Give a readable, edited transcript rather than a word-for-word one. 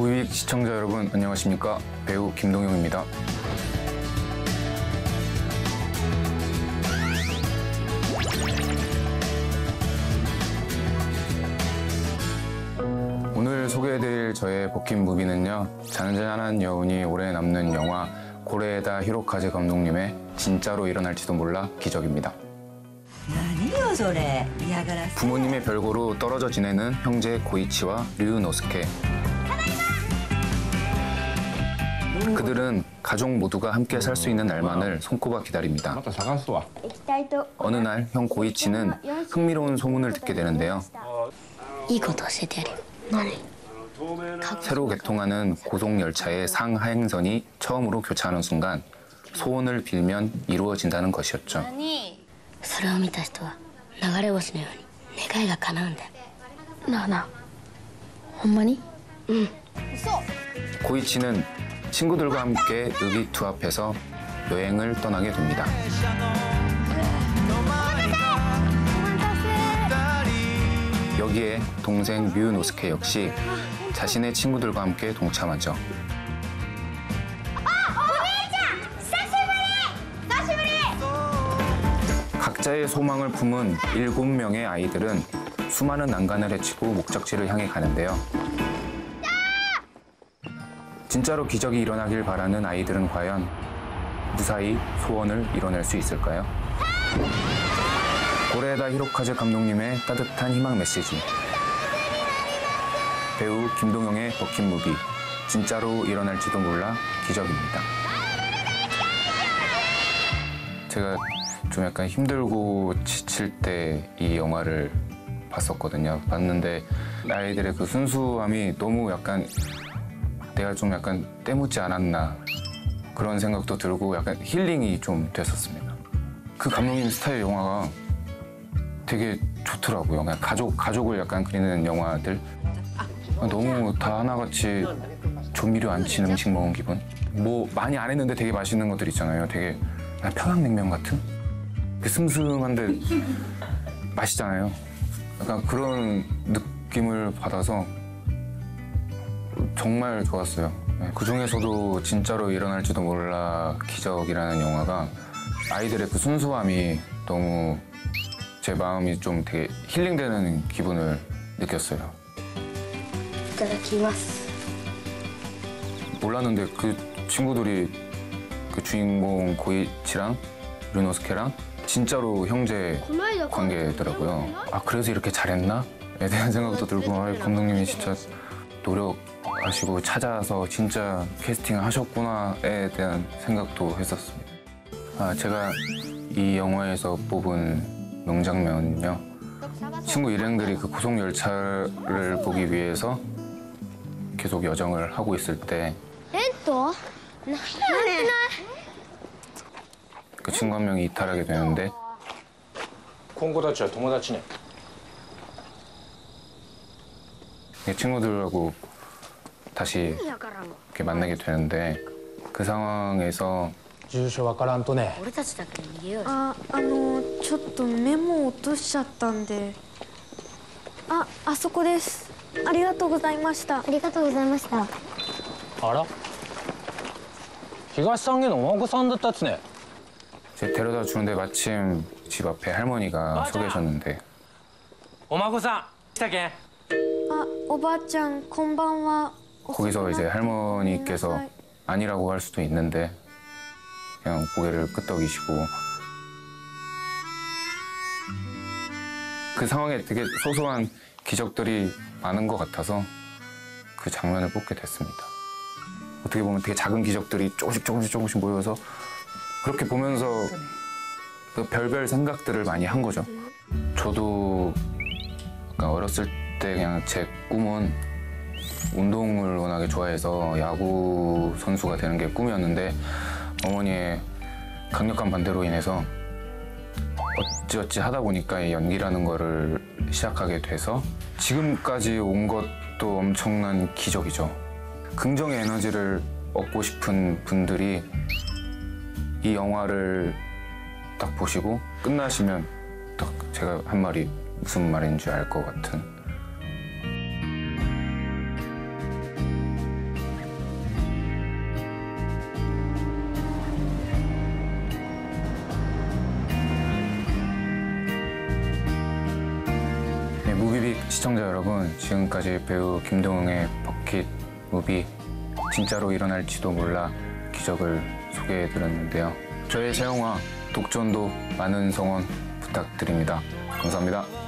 무비빅 시청자 여러분 안녕하십니까? 배우 김동영입니다. 오늘 소개해드릴 저의 버킷 무비는요, 잔잔한 여운이 오래 남는 영화 고레에다 히로카즈 감독님의 진짜로 일어날지도 몰라 기적입니다. 부모님의 별거로 떨어져 지내는 형제 고이치와 류노스케. 그들은 가족 모두가 함께 살 수 있는 날만을 손꼽아 기다립니다. 어느 날 형 고이치는 흥미로운 소문을 듣게 되는데요. 새로 개통하는 고속열차의 상하행선이 처음으로 교차하는 순간 소원을 빌면 이루어진다는 것이었죠. 고이치는 친구들과 함께 의기투합해서 여행을 떠나게 됩니다. 여기에 동생 류노스케 역시 자신의 친구들과 함께 동참하죠. 각자의 소망을 품은 7명의 아이들은 수많은 난간을 헤치고 목적지를 향해 가는데요. 진짜로 기적이 일어나길 바라는 아이들은 과연 무사히 소원을 이뤄낼 수 있을까요? 고레에다 히로카즈 감독님의 따뜻한 희망 메시지. 배우 김동영의 버킷 무비, 진짜로 일어날지도 몰라 기적입니다. 제가 좀 약간 힘들고 지칠 때 이 영화를 봤었거든요. 봤는데 아이들의 그 순수함이 너무 약간 내가 좀 약간 때묻지 않았나 그런 생각도 들고 약간 힐링이 좀 됐었습니다. 그 감독님 스타일 영화가 되게 좋더라고요. 그냥 가족을 약간 그리는 영화들. 너무 다 하나같이 조미료 안 친 음식 먹은 기분? 뭐 많이 안 했는데 되게 맛있는 것들 있잖아요. 되게 평양냉면 같은? 슴슴한데 맛있잖아요. 약간 그런 느낌을 받아서 정말 좋았어요. 그 중에서도 진짜로 일어날지도 몰라 기적이라는 영화가 아이들의 그 순수함이 너무 제 마음이 좀 되게 힐링되는 기분을 느꼈어요. 몰랐는데 그 친구들이 그 주인공 고이치랑 류노스케랑 진짜로 형제 관계더라고요. 아, 그래서 이렇게 잘했나?에 대한 생각도 들고, 감독님이 진짜 노력하시고 찾아서 진짜 캐스팅을 하셨구나에 대한 생각도 했었습니다. 제가 이 영화에서 뽑은 명장면은요, 친구 일행들이 그 고속열차를 보기 위해서 계속 여정을 하고 있을 때 그 친구 한 명이 이탈하게 되는데 친구들하고 다시 이렇게 만나게 되는데 그 상황에서 住所わからんとね。 ちょっとメモ落としちゃったんで。あそこです。ありがとうございました。ありがとうございました。 あら？東三家のお孫さんだったっつね。 데려다 주는데 마침 집 앞에 할머니가 서 계셨는데. お孫さん来たけん。 おばあちゃんこんばんは。 거기서 이제 할머니께서 아니라고 할 수도 있는데 그냥 고개를 끄덕이시고 그 상황에 되게 소소한 기적들이 많은 것 같아서 그 장면을 뽑게 됐습니다. 어떻게 보면 되게 작은 기적들이 조금씩 모여서 그렇게 보면서 그 별별 생각들을 많이 한 거죠. 저도 약간 어렸을 때 그냥 제 꿈은 운동을 워낙에 좋아해서 야구 선수가 되는 게 꿈이었는데 어머니의 강력한 반대로 인해서 어찌어찌 하다 보니까 이 연기라는 거를 시작하게 돼서 지금까지 온 것도 엄청난 기적이죠. 긍정의 에너지를 얻고 싶은 분들이 이 영화를 딱 보시고 끝나시면 딱 제가 한 말이 무슨 말인지 알 것 같은 시청자 여러분, 지금까지 배우 김동웅의 버킷 무비 진짜로 일어날지도 몰라 기적을 소개해드렸는데요. 저의 새 영화 독전도 많은 성원 부탁드립니다. 감사합니다.